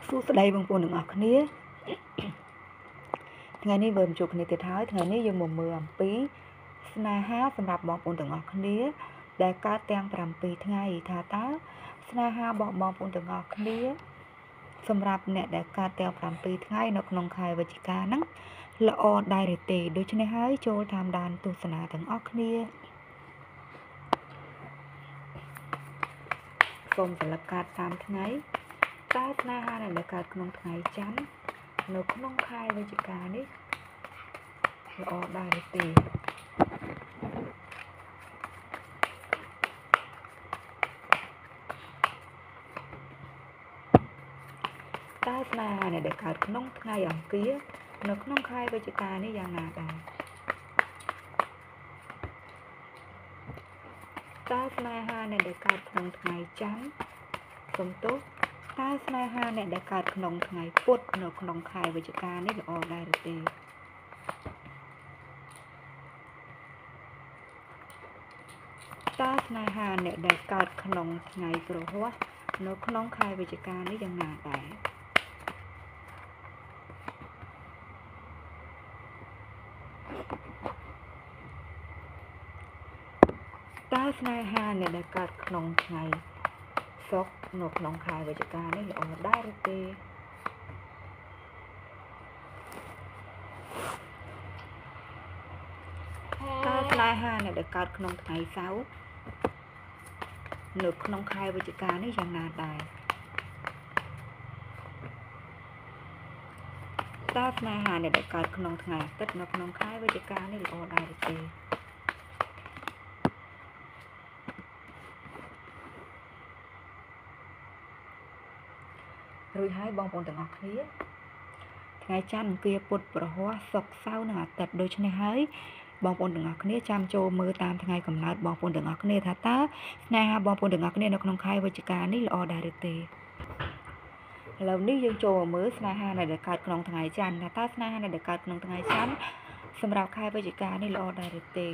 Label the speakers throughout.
Speaker 1: สู้สไลบางปนถึงออกนี้ថ្ងៃនេះវើជួបគ្នាទៀតហើយថ្ងៃនេះយើងមកមើលអំពីស្នេហាសម្រាប់បងប្អូនទាំងអស់គ្នាដែលកើតទាំង7ថ្ងៃថាតើស្នេហារបស់បងប្អូនទាំងអស់គ្នាសម្រាប់អ្នកដែលកើតទាំង7ថ្ងៃនៅក្នុងខែវិច្ឆិកាហ្នឹងល្អដែរឬទេដូច្នេះហើយចូលតាមដានទស្សនាទាំងអស់គ្នាសូមសម្លឹកកាតតាមថ្ងៃតើស្នេហាដែលកើតក្នុងថ្ងៃច័ន្ទនៅក្នុងខែវិច្ឆិកានេះល្អដែរឬទេតើស្នេហាដែលកើតក្នុងថ្ងៃអង្គារនៅក្នុងខែវិច្ឆិកានេះយ៉ាងណាដែរតើស្នេហាដែលកើតក្នុងថ្ងៃច័ន្ទសំទោសតើស្នេហាអ្នកដែលកើតក្នុងថ្ងៃពុធនៅក្នុងខែវិច្ឆិកានេះល្អដែរឬទេតើស្នេហាអ្នកដែលកើតក្នុងថ្ងៃគ្រហស្ថនៅក្នុងខែវិច្ឆិកានេះយ៉ាងណាដែរតើស្នេហាអ្នកដែលកើតក្នុងថ្ងៃសុក្រនៅក្នុងខែវិច្ឆិកានេះល្អដែរឬទេតើស្នេហាអ្នកដែលកើតក្នុងថ្ងៃសៅរ៍នៅក្នុងខែវិច្ឆិកានេះយ៉ាងណាដែរតើស្នេហាអ្នកដែលកើតក្នុងថ្ងៃអាទិត្យនៅក្នុងខែវិច្ឆិកានេះល្អដែរឬទេរួចហើយបងប្អូនទាំងអស់គ្នាថ្ងៃច័ន្ទអង្គារពុធព្រហស្បតិ៍សុក្រសៅរ៍និងអាទិត្យដូច្នេះហើយបងប្អូនទាំងអស់គ្នាចាំចូលមើលតាមថ្ងៃកំណើតបងប្អូនទាំងអស់គ្នាថាតើស្នេហាបងប្អូនទាំងអស់គ្នានៅក្នុងខែវិច្ឆិកានេះល្អដែរឬទេឥឡូវនេះយើងចូលមើលស្នេហាដែលកើតក្នុងថ្ងៃច័ន្ទថាតើស្នេហាដែលកើតក្នុងថ្ងៃច័ន្ទសម្រាប់ខែវិច្ឆិកានេះល្អដែរឬទេ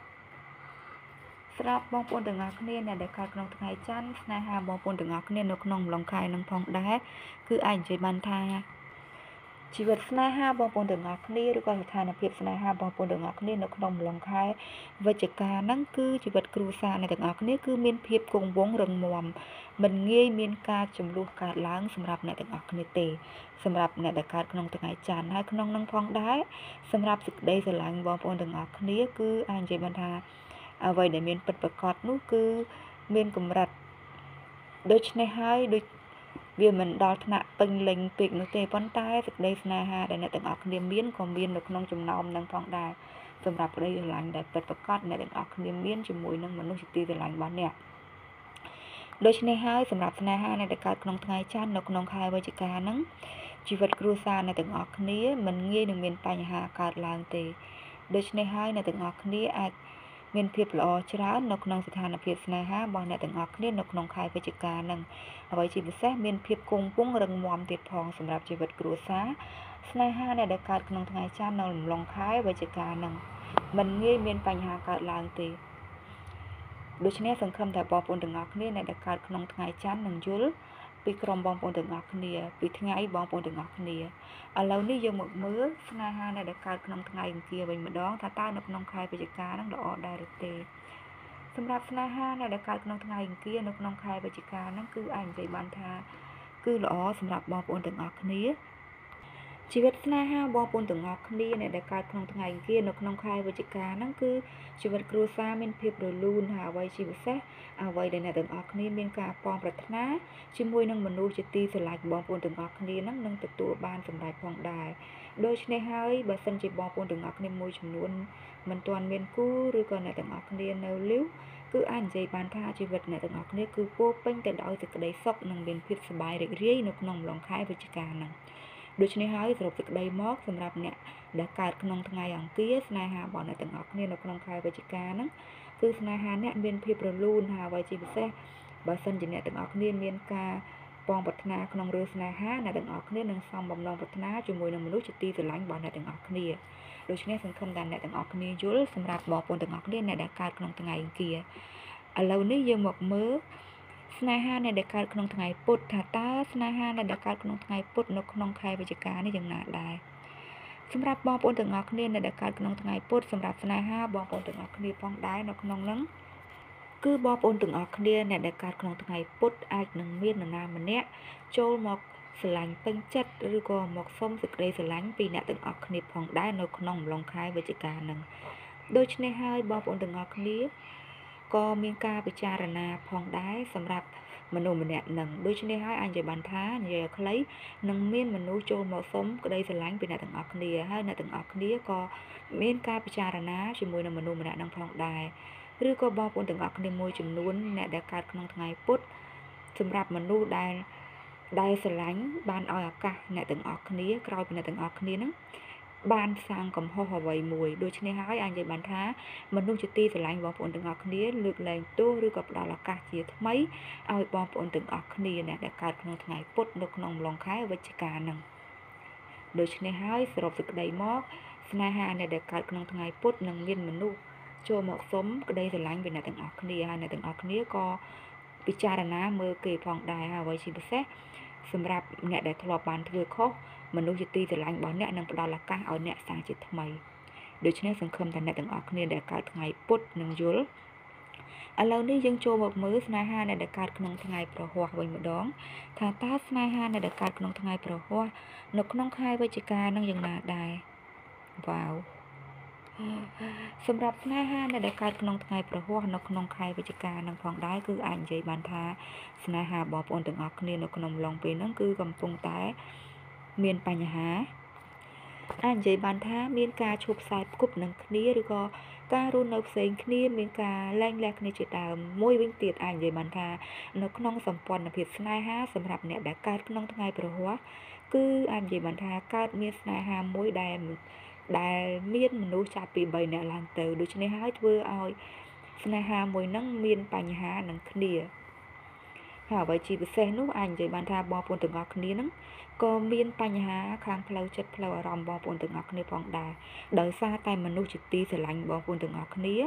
Speaker 1: សម្រាប់បងប្អូនទាំងអស់គ្នាដែលកើតក្នុងថ្ងៃច័ន្ទស្នេហាបងប្អូនទាំងអស់គ្នានៅក្នុងអំឡុងខែនឹងផងដែរគឺអាចនិយាយបានថាជីវិតស្នេហាបងប្អូនទាំងអស់គ្នាឬក៏ស្ថានភាពស្នេហាបងប្អូនទាំងអស់គ្នានៅក្នុងអំឡុងខែវិច្ឆិកាហ្នឹងគឺជីវិតគ្រួសារអ្នកទាំងអស់គ្នាគឺមានភាពគង់វង្សរឹងមាំមិនងាយមានការចំនួនកើតឡើងសម្រាប់អ្នកទាំងអស់គ្នាទេសម្រាប់អ្នកដែលកើតក្នុងថ្ងៃច័ន្ទហើយក្នុងនឹងផងដែរសម្រាប់សេចក្តីស្រឡាញ់បងប្អូនទាំងអស់គ្នាគឺអាចនិយាយបានថាអ្វីដែលមានពិតប្រាកដនោះគឺមានកម្រិតដូច្នេះហើយដូចវាមិនដល់ថ្នាក់ពេញលេញពេកនោះទេប៉ុន្តែសេចក្តីស្នេហាដែលអ្នកទាំងអស់គ្នាមានក៏មាននៅក្នុងចំណោមនឹងផងដែរសម្រាប់ក្តីស្រឡាញ់ដែលពិតប្រាកដអ្នកទាំងអស់គ្នាមានជាមួយនឹងមនុស្សជាទីស្រឡាញ់របស់អ្នកដូច្នេះហើយសម្រាប់ស្នេហាអ្នកដែលកើតក្នុងថ្ងៃច័ន្ទនៅក្នុងខែវិច្ឆិកាហ្នឹងជីវិតគ្រួសារអ្នកទាំងអស់គ្នាមិនងាយនឹងមានបញ្ហាកើតឡើងទេដូច្នេះហើយអ្នកទាំងអស់គ្នាអាចមានភាពល្អច្រើននៅក្នុងស្ថានភាពស្នេហារបស់អ្នកទាំងអស់គ្នានៅក្នុងខែវិច្ឆិកាហ្នឹងអ្វីជាពិសេសមានភាពគង់វង្សរឹងមាំទៀតផងសម្រាប់ជីវិតគ្រួសារស្នេហាអ្នកដែលកើតក្នុងថ្ងៃច័ន្ទនៅអំឡុងខែវិច្ឆិកាហ្នឹងមិនងាយមានបញ្ហាកើតឡើងទេដូច្នេះសង្ឃឹមថាបងប្អូនទាំងអស់គ្នាអ្នកដែលកើតក្នុងថ្ងៃច័ន្ទនឹងយល់ពីក្រុមបងប្អូនទាំងអស់គ្នាពីថ្ងៃបងប្អូនទាំងអស់គ្នាឥឡូវនេះយើងមកមើលស្នេហាអ្នកដែលកើតក្នុងថ្ងៃអង្គារវិញម្ដងថាតើនៅក្នុងខែវិច្ឆិកានឹងល្អដែរឬទេសម្រាប់ស្នេហាអ្នកដែលកើតក្នុងថ្ងៃអង្គារនៅក្នុងខែវិច្ឆិកានឹងគឺអាចនិយាយបានថាគឺល្អសម្រាប់បងប្អូនទាំងអស់គ្នាជីវិតស្នេហាបងប្អូនទាំងអស់គ្នាអ្នកដែលកើតក្នុងថ្ងៃអង្គារនៅក្នុងខែវិច្ឆិកាហ្នឹងគឺជីវិតគ្រួសារមានភាពរលូនហើយអ្វីជាពិសេសអ្វីដែលអ្នកទាំងអស់គ្នាមានការប៉ងប្រាថ្នាជាមួយនឹងមនុស្សជាទីស្រឡាញ់បងប្អូនទាំងអស់គ្នាហ្នឹងនឹងទទួលបានសម្រេចផងដែរដូច្នេះហើយបើសិនជាបងប្អូនទាំងអស់គ្នាមួយចំនួនមិនទាន់មានគូឬក៏អ្នកទាំងអស់គ្នានៅលីវគឺអាចនិយាយបានថាជីវិតអ្នកទាំងអស់គ្នាគឺពោរពេញទៅដោយសេចក្តីសុខនិងមានភាពសប្បាយរីករាយនៅក្នុងអំឡុងខែវិច្ឆិកាហ្នឹងដូច្នេះហើយសរុបសេចក្តីមកសម្រាប់អ្នកដែលកើតក្នុងថ្ងៃអង្គារស្នេហារបស់អ្នកទាំងអស់គ្នានៅក្នុងខែវិច្ឆិកាហ្នឹងគឺស្នេហាអ្នកមានភាពរលូនហើយអ្វីជាពិសេសបើសិនជាអ្នកទាំងអស់គ្នាមានការប៉ងប្រាថ្នាក្នុងរឿងស្នេហាអ្នកទាំងអស់គ្នានឹងសំបំណងប្រាថ្នាជាមួយនឹងមនុស្សជាទីស្រឡាញ់របស់អ្នកទាំងអស់គ្នាដូច្នេះសង្ឃឹមថាអ្នកទាំងអស់គ្នាយល់សម្រាប់បងប្អូនទាំងអស់គ្នាអ្នកដែលកើតក្នុងថ្ងៃអង្គារឥឡូវនេះយើងមកមើលស្នេហាអ្នកដែលកើតក្នុងថ្ងៃពុធថាតើស្នេហាអ្នកដែលកើតក្នុងថ្ងៃពុធនៅក្នុងខែវិច្ឆិកានេះយ៉ាងណាដែរសម្រាប់បងប្អូនទាំងអស់គ្នាអ្នកដែលកើតក្នុងថ្ងៃពុធសម្រាប់ស្នេហាបងប្អូនទាំងអស់គ្នាផងដែរនៅក្នុងនឹងគឺបងប្អូនទាំងអស់គ្នាអ្នកដែលកើតក្នុងថ្ងៃពុធអាចនឹងមាននរណាម្នាក់ចូលមកស្រឡាញ់ពេញចិត្តឬក៏មកសុំសេចក្តីស្រឡាញ់ពីអ្នកទាំងអស់គ្នាផងដែរនៅក្នុងអំឡុងខែវិច្ឆិកានឹងដូច្នេះហើយបងប្អូនទាំងអស់គ្នាក៏មានការពិចារណាផងដែរសម្រាប់មនុស្សម្នាក់នឹងដូច្នេះហើយអញនិយាយបានថានិយាយខ្លីនឹងមានមនុស្សចូលមកសុំក្តីស្រឡាញ់ពីអ្នកទាំងអស់គ្នាហើយអ្នកទាំងអស់គ្នាក៏មានការពិចារណាជាមួយនឹងមនុស្សម្នាក់នឹងផងដែរឬក៏បងប្អូនទាំងអស់គ្នាមួយចំនួនអ្នកដែលកើតក្នុងថ្ងៃពុធសម្រាប់មនុស្សដែលស្រឡាញ់បានឲ្យឱកាសអ្នកទាំងអស់គ្នាក្រោយពីអ្នកទាំងអស់គ្នានឹងបានសាងកំហុសអ្វីមួយដូច្នេះហើយអញនិយាយបានថាមនុស្សជាទីស្រឡាញ់បងប្អូនទាំងអស់គ្នាលើកលែងទោសឬក៏ផ្ដល់ឱកាសជាថ្មីឲ្យបងប្អូនទាំងអស់គ្នាអ្នកដែលកើតក្នុងថ្ងៃពុធនៅក្នុងអំឡុងខែវិច្ឆិកានឹងដូច្នេះហើយសរុបសេចក្តីមកស្នេហាអ្នកដែលកើតក្នុងថ្ងៃពុធនឹងមានមនុស្សចូលមកសុំក្តីស្រឡាញ់ពីអ្នកទាំងអស់គ្នាហើយអ្នកទាំងអស់គ្នាក៏ពិចារណាមើលគេផងដែរហើយអ្វីជាពិសេសសម្រាប់អ្នកដែលធ្លាប់បានធ្វើខុសមនុស្សជាទីស្រឡាញ់របស់អ្នកនឹងផ្ដល់ឱកាសឲ្យអ្នកសាងជាថ្មីដូច្នេះសង្ឃឹមថាអ្នកទាំងអស់គ្នាដែលកើតថ្ងៃពុធនឹងយល់ឥឡូវនេះយើងចូលមកមើលស្នេហាអ្នកដែលកើតក្នុងថ្ងៃប្រហ័សវិញម្ដងថាតើស្នេហាអ្នកដែលកើតក្នុងថ្ងៃប្រហ័សនៅក្នុងខែវិច្ឆិកានឹងយ៉ាងណាដែរវ៉ាវសម្រាប់ស្នេហាអ្នកដែលកើតក្នុងថ្ងៃប្រហ័សនៅក្នុងខែវិច្ឆិកានឹងផងដែរគឺអាចនិយាយបានថាស្នេហាបងប្អូនទាំងអស់គ្នានៅក្នុងឡុងពេលហ្នឹងគឺកំពុងតែមានបញ្ហាអាចនិយាយបានថាមានការឈប់ផ្សាយផ្គប់នឹងគ្នាឬក៏ការរស់នៅផ្សេងគ្នាមានការលែងលះគ្នាជាដើមមួយវិញទៀតអាចនិយាយបានថានៅក្នុងសម្ព័ន្ធភាពស្នេហាសម្រាប់អ្នកដែលកើតក្នុងថ្ងៃប្រហ័សគឺអាចនិយាយបានថាកើតមានស្នេហាមួយដែលមានមនុស្សចាប់ពី3នាក់ឡើងទៅដូច្នេះហើយធ្វើឲ្យស្នេហាមួយហ្នឹងមានបញ្ហានឹងគ្នាហើយអ្វីជាពិសេសនោះអាចនិយាយបានថាបងប្អូនទាំងអស់គ្នាហ្នឹងក៏មានបញ្ហាខាងផ្លូវចិត្តផ្លូវអារម្មណ៍បងប្អូនទាំងអស់គ្នាផងដែរដោយសារតែមនុស្សជាទីស្រឡាញ់បងប្អូនទាំងអស់គ្នា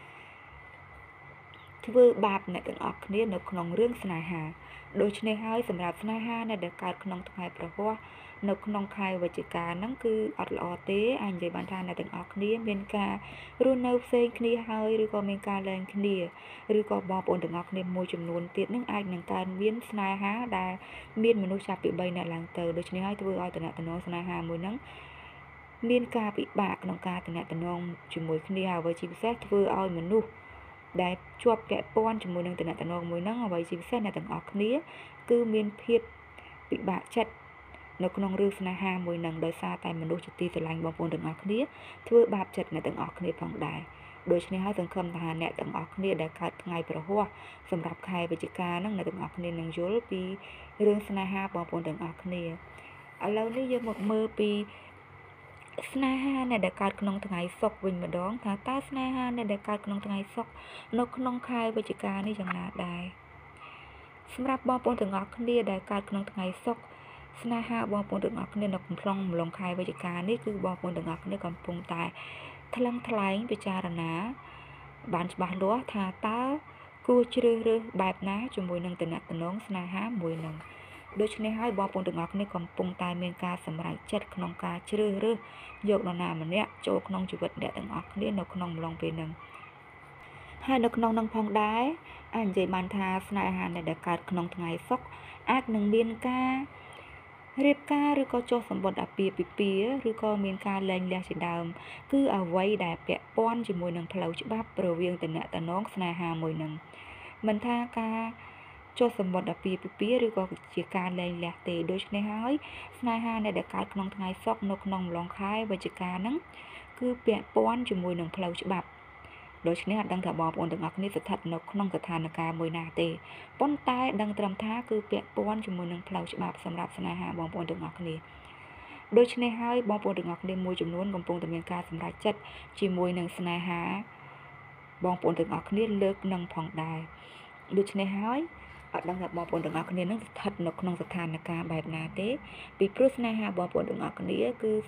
Speaker 1: ធ្វើបាបអ្នកទាំងអស់គ្នានៅក្នុងរឿងស្នេហាដូច្នេះហើយសម្រាប់ស្នេហាអ្នកដែលកើតក្នុងថ្ងៃប្រហ័សនៅក្នុងខែវិច្ឆិកាហ្នឹងគឺអត់ល្អទេអាចនិយាយបានថាអ្នកទាំងអស់គ្នាមានការរស់នៅផ្សេងគ្នាហើយឬក៏មានការលែងគ្នាឬក៏បងប្អូនទាំងអស់គ្នាមួយចំនួនទៀតនឹងអាចនឹងកើតមានស្នេហាដែលមានមនុស្សចាប់ពី3នាក់ឡើងទៅដូច្នេះហើយធ្វើឲ្យតំណែងស្នេហាមួយហ្នឹងមានការពិបាកក្នុងការតំណែងជាមួយគ្នាអ្វីជាពិសេសធ្វើឲ្យមនុស្សដែលជាប់ពាក់ព័ន្ធជាមួយនឹងតំណែងមួយហ្នឹងអ្វីជាពិសេសអ្នកទាំងអស់គ្នាគឺមានភាពពិបាកចិត្តនៅក្នុងរឿងស្នេហាមួយនឹងដោយសារតែមនុស្សជាទីស្រឡាញ់បងប្អូនទាំងអស់គ្នាធ្វើបាបចិត្តអ្នកទាំងអស់គ្នាផងដែរដូច្នេះហើយសង្ឃឹមថាអ្នកទាំងអស់គ្នាដែលកើតថ្ងៃប្រហ័សសម្រាប់ខែវិច្ឆិកាហ្នឹងអ្នកទាំងអស់គ្នានឹងយល់ពីរឿងស្នេហាបងប្អូនទាំងអស់គ្នាឥឡូវនេះយើងមកមើលពីស្នេហាអ្នកដែលកើតក្នុងថ្ងៃសុក្រវិញម្ដងថាតើស្នេហាអ្នកដែលកើតក្នុងថ្ងៃសុក្រនៅក្នុងខែវិច្ឆិកានេះយ៉ាងណាដែរសម្រាប់បងប្អូនទាំងអស់គ្នាដែលកើតក្នុងថ្ងៃសុក្រស្នេហាបងប្អូនទាំងអស់គ្នានៅក្នុងអំឡុងខែវិច្ឆិកានេះគឺបងប្អូនទាំងអស់គ្នាកំពុងតែថ្លឹងថ្លែងពិចារណាបានច្បាស់លាស់ថាតើគួរជ្រើសរើសបែបណាជាមួយនឹងតំណែងស្នេហាមួយនឹងដូច្នេះហើយបងប្អូនទាំងអស់គ្នាកំពុងតែមានការសម្រេចចិត្តក្នុងការជ្រើសរើសយកនរណាម្នាក់ចូលក្នុងជីវិតអ្នកទាំងអស់គ្នានៅក្នុងអំឡុងពេលហ្នឹងហើយនៅក្នុងនឹងផងដែរអាចនិយាយបានថាស្នេហាអ្នកដែលកើតក្នុងថ្ងៃសុក្រអាចនឹងមានការរៀបការឬក៏ចុះសម្បត្តិអាពាហ៍ពិពាហ៍ឬក៏មានការលែងលះជាដើមគឺអ្វីដែលពាក់ព័ន្ធជាមួយនឹងផ្លូវច្បាប់រវាងតំណែងស្នេហាមួយនឹងមិនថាការចុះសម្បត្តិអាពាហ៍ពិពាហ៍ឬក៏ជាការលែងលះទេដូច្នេះហើយស្នេហាអ្នកដែលកើតក្នុងថ្ងៃសុក្រនៅក្នុងអំឡុងខែវិច្ឆិកាហ្នឹងគឺពាក់ព័ន្ធជាមួយនឹងផ្លូវច្បាប់ដូច្នេះអត់ដឹងថាបងប្អូនទាំងអស់គ្នាស្ថិតនៅក្នុងស្ថានភាពមួយណាទេប៉ុន្តែដឹងត្រឹមថាគឺពាក់ព័ន្ធជាមួយនឹងផ្លូវច្បាប់សម្រាប់ស្នេហាបងប្អូនទាំងអស់គ្នាដូច្នេះហើយបងប្អូនទាំងអស់គ្នាមួយចំនួនកំពុងតែមានការសម្រេចចិត្តជាមួយនឹងស្នេហាបងប្អូនទាំងអស់គ្នាលើកនឹងផងដែរដូច្នេះហើយអត់ដឹងថាបងប្អូនទាំងអស់គ្នានឹងស្ថិតនៅក្នុងស្ថានភាពបែបណាទេពីព្រោះស្នេហាបងប្អូនទាំងអស់គ្នាគឺ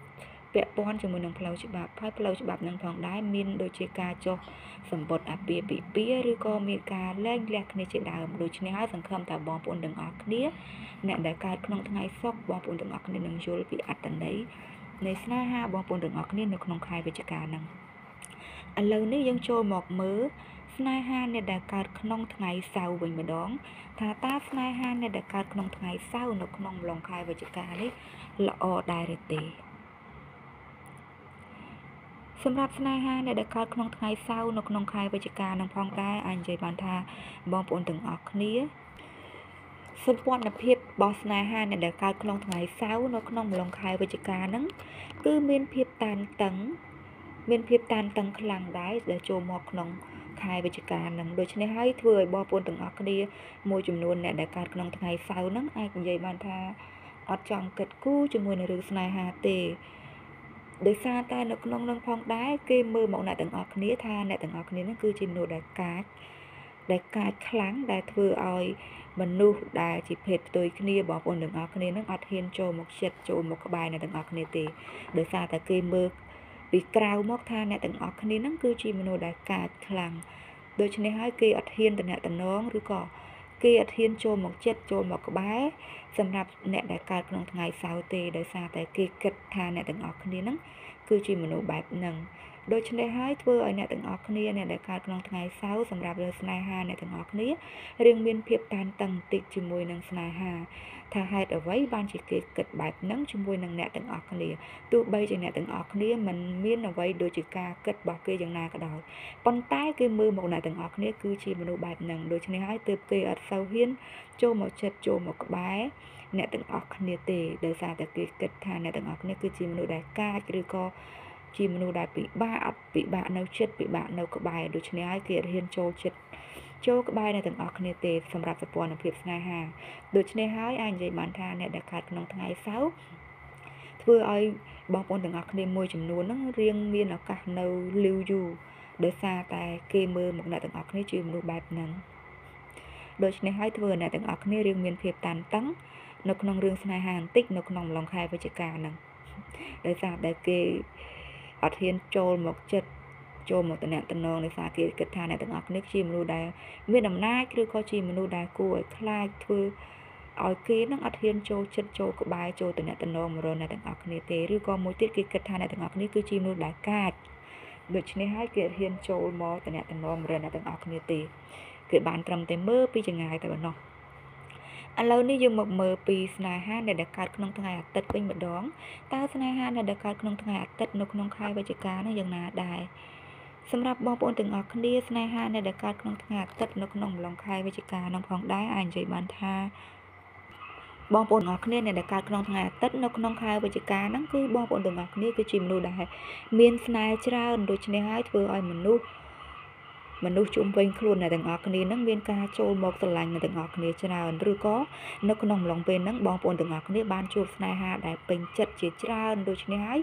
Speaker 1: ពពន់ជាមួយនឹងផ្លូវច្បាប់ហើយផ្លូវច្បាប់នឹងផងដែរមានដូចជាការចុះសម្បត្តិអាពាហ៍ពិពាហ៍ឬក៏មានការលែងលះគ្នាជាដើមដូច្នេះហើយសង្ឃឹមថាបងប្អូនទាំងអស់គ្នាអ្នកដែលកើតក្នុងថ្ងៃសុក្របងប្អូនទាំងអស់គ្នានឹងយល់ពីអត្ថន័យនៃស្នេហាបងប្អូនទាំងអស់គ្នានៅក្នុងខែវិច្ឆិកាហ្នឹងឥឡូវនេះយើងចូលមកមើលស្នេហាអ្នកដែលកើតក្នុងថ្ងៃសៅរ៍វិញម្ដងថាតើស្នេហាអ្នកដែលកើតក្នុងថ្ងៃសៅរ៍នៅក្នុងអំឡុងខែវិច្ឆិកានេះល្អដែរឬទេសម្រាប់ស្នេហាអ្នកដែលកើតក្នុងថ្ងៃសៅរ៍នៅក្នុងខែវិច្ឆិកានឹងផងដែរអាចនិយាយបានថាបងប្អូនទាំងអស់គ្នាសម្ព័ន្ធភាពរបស់ស្នេហាអ្នកដែលកើតក្នុងថ្ងៃសៅរ៍នៅក្នុងអំឡុងខែវិច្ឆិកាហ្នឹងគឺមានភាពតានតឹងខ្លាំងដែរដែលចូលមកក្នុងខែវិច្ឆិកាហ្នឹងដូច្នេះហើយធ្វើឲ្យបងប្អូនទាំងអស់គ្នាមួយចំនួនអ្នកដែលកើតក្នុងថ្ងៃសៅរ៍ហ្នឹងអាចនិយាយបានថាអត់ចង់គិតគូរជាមួយនឹងរឿងស្នេហាទេដោយសារតែនៅក្នុងនឹងផងដែរគេមើលមកអ្នកទាំងអស់គ្នាថាអ្នកទាំងអស់គ្នានឹងគឺជាមនុស្សដែលកាចខ្លាំងដែលធ្វើឲ្យមនុស្សដែលជាភេទផ្ទុយគ្នាបងប្អូនទាំងអស់គ្នានឹងអត់ហ៊ានចូលមកចិត្តចូលមកក្បែរអ្នកទាំងអស់គ្នាទេដោយសារតែគេមើលពីក្រៅមកថាអ្នកទាំងអស់គ្នានឹងគឺជាមនុស្សដែលកាចខ្លាំងដូច្នេះហើយគេអត់ហ៊ានតំណែងឬក៏គេអត់ហ៊ានចូលមកចិត្តចូលមកក្បែរសម្រាប់អ្នកដែលកើតក្នុងថ្ងៃសៅរ៍ទេដោយសារតែគេគិតថាអ្នកទាំងអស់គ្នានឹងគឺជាមនុស្សបែបហ្នឹងដូច្នេះហើយធ្វើឲ្យអ្នកទាំងអស់គ្នាអ្នកដែលកើតក្នុងថ្ងៃសៅរ៍សម្រាប់រឿងស្នេហាអ្នកទាំងអស់គ្នារឿងមានភាពតានតឹងបន្តិចជាមួយនឹងស្នេហាថាហេតុអ្វីបានជាគេគិតបែបហ្នឹងជាមួយនឹងអ្នកទាំងអស់គ្នាទោះបីជាអ្នកទាំងអស់គ្នាមិនមានអ្វីដូចជាការគិតរបស់គេយ៉ាងណាក៏ដោយប៉ុន្តែគេមើលមកអ្នកទាំងអស់គ្នាគឺជាមនុស្សបែបហ្នឹងដូច្នេះហើយទើបគេអត់សូវហ៊ានចូលមកចិត្តចូលមកក្បែរអ្នកទាំងអស់គ្នាទេដោយសារតែគេគិតថាអ្នកទាំងអស់គ្នាគឺជាមនុស្សដែលកាចឬក៏ជាមនុស្សដែលពិបាកនៅចិត្តពិបាកនៅក្បែរដូច្នេះហើយគេរៀនចូលចិត្តចូលក្បែរអ្នកទាំងអស់គ្នាទេសម្រាប់សម្ព័ន្ធភាពស្នេហាដូច្នេះហើយអាចនិយាយបានថាអ្នកដែលកើតក្នុងថ្ងៃសៅរ៍ធ្វើឲ្យបងប្អូនទាំងអស់គ្នាមួយចំនួនហ្នឹងរៀងមានឱកាសនៅលីវយូរដោយសារតែគេមើលមកអ្នកទាំងអស់គ្នាជាមនុស្សបែបហ្នឹងដូច្នេះហើយធ្វើឲ្យអ្នកទាំងអស់គ្នារៀងមានភាពតានតឹងនៅក្នុងរឿងស្នេហាបន្តិចនៅក្នុងអំឡុងខែវិច្ឆិកាហ្នឹងដោយសារតែគេអត់ហ៊ានចូលមកចិត្តចូលមកតំណែងដោយសារគេគិតថាអ្នកទាំងអស់គ្នាជាមនុស្សដែលមានអំណាចឬក៏ជាមនុស្សដែលគួរឲ្យខ្លាចធ្វើឲ្យគេនឹងអត់ហ៊ានចូលចិត្តចូលក្បែរចូលតំណែងមករកអ្នកទាំងអស់គ្នាទេឬក៏មួយទៀតគេគិតថាអ្នកទាំងអស់គ្នាគឺជាមនុស្សដែលកាចដូច្នេះហើយគេអត់ហ៊ានចូលមកតំណែងមករកអ្នកទាំងអស់គ្នាទេគេបានត្រឹមតែមើលពីចម្ងាយតែប៉ុណ្ណោះឥឡូវនេះយើងមកមើលពីស្នេហាដែលកើតក្នុងថ្ងៃអាទិត្យវិញម្ដងតើស្នេហាដែលកើតក្នុងថ្ងៃអាទិត្យនៅក្នុងខែវិច្ឆិកានោះយ៉ាងណាដែរសម្រាប់បងប្អូនទាំងអស់គ្នាស្នេហាដែលកើតក្នុងថ្ងៃអាទិត្យនៅក្នុងអំឡុងខែវិច្ឆិកានោះផងដែរអាចនិយាយបានថាបងប្អូនទាំងអស់គ្នាដែលកើតក្នុងថ្ងៃអាទិត្យនៅក្នុងខែវិច្ឆិកាហ្នឹងគឺបងប្អូនទាំងអស់គ្នាគឺជាមនុស្សដែលមានស្នេហ៍ច្រើនដូច្នេះហើយធ្វើឲ្យមនុស្សជុំវិញខ្លួនអ្នកទាំងអស់គ្នានឹងមានការចូលមកស្រឡាញ់អ្នកទាំងអស់គ្នាច្រើនឬក៏នៅក្នុងអំឡុងពេលហ្នឹងបងប្អូនទាំងអស់គ្នាបានជួបស្នេហាដែលពេញចិត្តជាច្រើនដូច្នេះហើយ